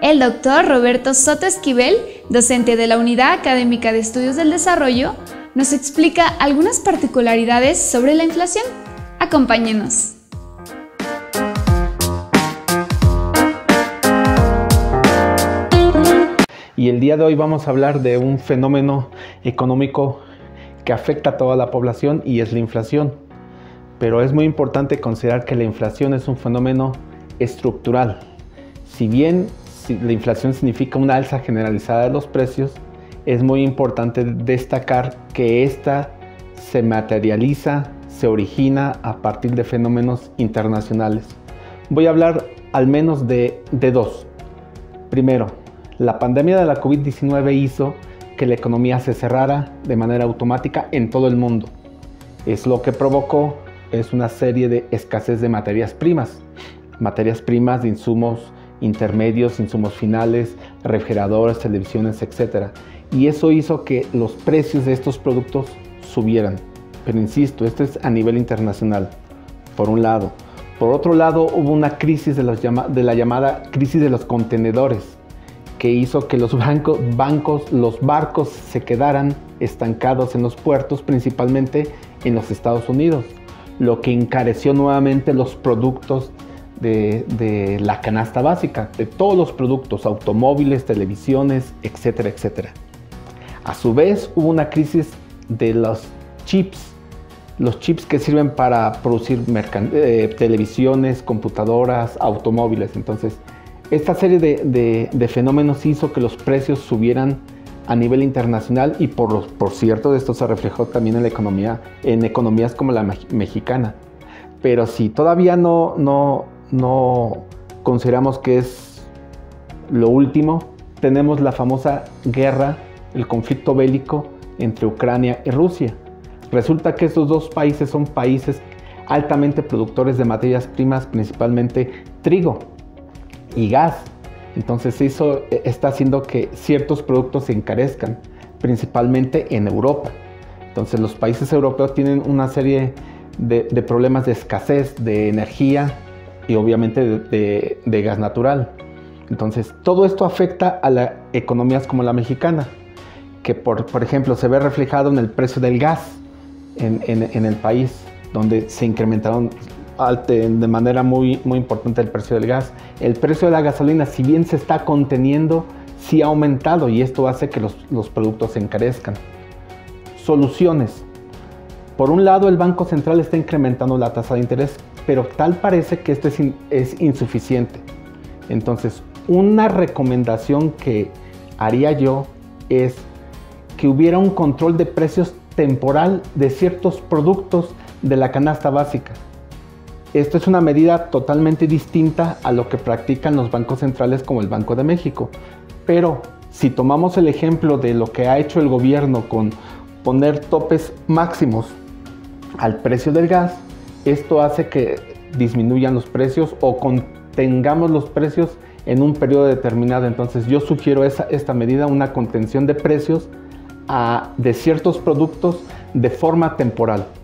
El doctor Roberto Soto Esquivel, docente de la Unidad Académica de Estudios del Desarrollo, nos explica algunas particularidades sobre la inflación. Acompáñenos. Y el día de hoy vamos a hablar de un fenómeno económico que afecta a toda la población y es la inflación. Pero es muy importante considerar que la inflación es un fenómeno estructural. Si bien la inflación significa una alza generalizada de los precios, es muy importante destacar que esta se materializa, se origina a partir de fenómenos internacionales. Voy a hablar al menos de dos. Primero, la pandemia de la COVID-19 hizo que la economía se cerrara de manera automática en todo el mundo. Es lo que provocó una serie de escasez de materias primas de insumos intermedios, insumos finales, refrigeradores, televisiones, etc. Y eso hizo que los precios de estos productos subieran. Pero insisto, esto es a nivel internacional, por un lado. Por otro lado, hubo una crisis de la llamada crisis de los contenedores, que hizo que los barcos se quedaran estancados en los puertos, principalmente en los Estados Unidos, lo que encareció nuevamente los productos de la canasta básica, de todos los productos, automóviles, televisiones, etcétera, etcétera. A su vez, hubo una crisis de los chips que sirven para producir televisiones, computadoras, automóviles. Entonces, esta serie de fenómenos hizo que los precios subieran a nivel internacional y por cierto, esto se reflejó también en la economía, en economías como la mexicana. Pero si todavía no consideramos que es lo último, tenemos la famosa guerra, el conflicto bélico entre Ucrania y Rusia. Resulta que estos dos países son países altamente productores de materias primas, principalmente trigo y gas. Entonces eso está haciendo que ciertos productos se encarezcan, principalmente en Europa. Entonces los países europeos tienen una serie de problemas de escasez de energía y obviamente de gas natural. Entonces todo esto afecta a las economías como la mexicana, que por ejemplo se ve reflejado en el precio del gas en el país, donde se incrementaron de manera muy importante el precio del gas. El precio de la gasolina, si bien se está conteniendo, sí ha aumentado y esto hace que los productos se encarezcan. Soluciones. Por un lado, el Banco Central está incrementando la tasa de interés, pero tal parece que esto es insuficiente. Entonces, una recomendación que haría yo es que hubiera un control de precios temporal de ciertos productos de la canasta básica. Esto es una medida totalmente distinta a lo que practican los bancos centrales como el Banco de México. Pero si tomamos el ejemplo de lo que ha hecho el gobierno con poner topes máximos al precio del gas, esto hace que disminuyan los precios o contengamos los precios en un periodo determinado. Entonces yo sugiero esta medida, una contención de precios de ciertos productos de forma temporal.